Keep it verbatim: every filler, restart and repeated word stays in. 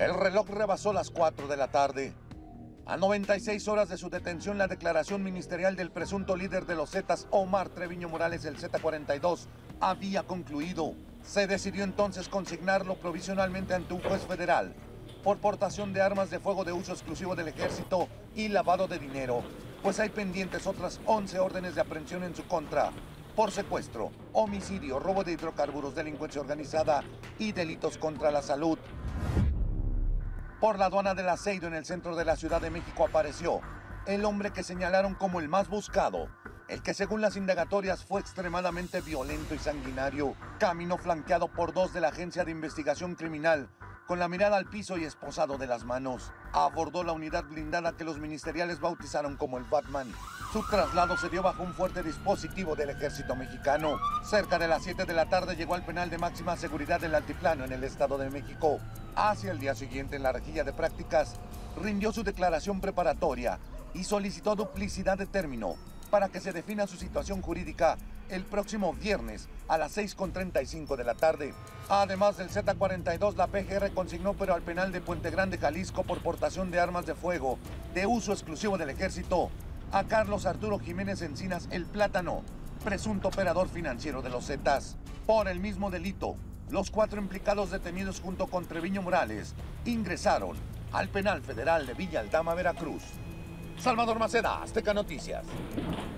El reloj rebasó las cuatro de la tarde. A noventa y seis horas de su detención, la declaración ministerial del presunto líder de los Zetas, Omar Treviño Morales, el Z cuarenta y dos, había concluido. Se decidió entonces consignarlo provisionalmente ante un juez federal por portación de armas de fuego de uso exclusivo del ejército y lavado de dinero, pues hay pendientes otras once órdenes de aprehensión en su contra por secuestro, homicidio, robo de hidrocarburos, delincuencia organizada y delitos contra la salud. Por la aduana del Aceydo, en el centro de la Ciudad de México, apareció el hombre que señalaron como el más buscado, el que según las indagatorias fue extremadamente violento y sanguinario. Caminó flanqueado por dos de la Agencia de Investigación Criminal, con la mirada al piso y esposado de las manos. Abordó la unidad blindada que los ministeriales bautizaron como el Batman. Su traslado se dio bajo un fuerte dispositivo del ejército mexicano. Cerca de las siete de la tarde llegó al penal de máxima seguridad del Altiplano, en el Estado de México. Hacia el día siguiente, en la rejilla de prácticas, rindió su declaración preparatoria y solicitó duplicidad de término para que se defina su situación jurídica el próximo viernes a las seis con treinta y cinco de la tarde. Además del Z cuarenta y dos, la P G R consignó pero al penal de Puente Grande, Jalisco, por portación de armas de fuego de uso exclusivo del ejército a Carlos Arturo Jiménez Encinas, el Plátano, presunto operador financiero de los Zetas. Por el mismo delito, los cuatro implicados detenidos junto con Treviño Morales ingresaron al penal federal de Villa Aldama, Veracruz. Salvador Maceda, Azteca Noticias.